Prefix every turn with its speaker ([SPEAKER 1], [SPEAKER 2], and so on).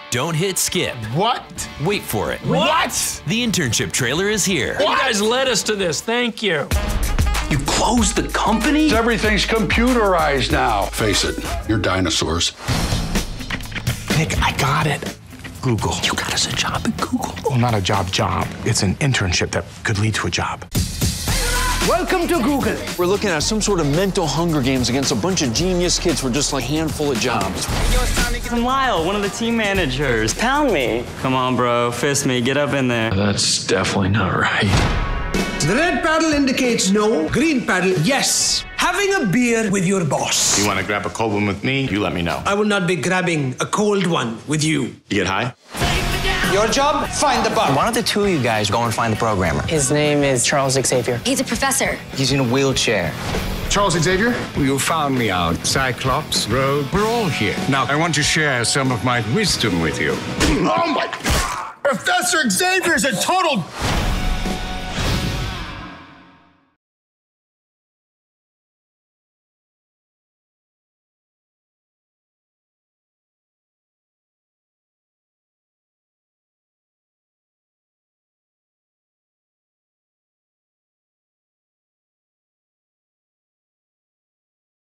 [SPEAKER 1] Don't hit skip.
[SPEAKER 2] What?
[SPEAKER 1] Wait for it.
[SPEAKER 2] What?
[SPEAKER 1] The internship trailer is here.
[SPEAKER 3] You guys led us to this. Thank you.
[SPEAKER 4] You closed the company?
[SPEAKER 5] Everything's computerized now. Face it, you're dinosaurs.
[SPEAKER 2] Nick, I got it. Google.
[SPEAKER 4] You got us a job at Google.
[SPEAKER 2] Well, not a job. It's an internship that could lead to a job.
[SPEAKER 6] Welcome to Google.
[SPEAKER 4] We're looking at some sort of mental Hunger Games against a bunch of genius kids for just like a handful of jobs.
[SPEAKER 7] I'm Lyle, one of the team managers. Pound me. Come on, bro. Fist me. Get up in there.
[SPEAKER 3] That's definitely not right.
[SPEAKER 6] The red paddle indicates no, green paddle, yes. Having a beer with your boss.
[SPEAKER 8] You want to grab a cold one with me? You let me know.
[SPEAKER 6] I will not be grabbing a cold one with you.
[SPEAKER 8] You get high?
[SPEAKER 6] Your job, find the bug.
[SPEAKER 9] Why don't the two of you guys go and find the programmer?
[SPEAKER 10] His name is Charles Xavier.
[SPEAKER 11] He's a professor.
[SPEAKER 9] He's in a wheelchair.
[SPEAKER 2] Charles Xavier?
[SPEAKER 12] You found me out. Cyclops, Rogue, we're all here. Now, I want to share some of my wisdom with you.
[SPEAKER 2] Oh my... Professor Xavier's a total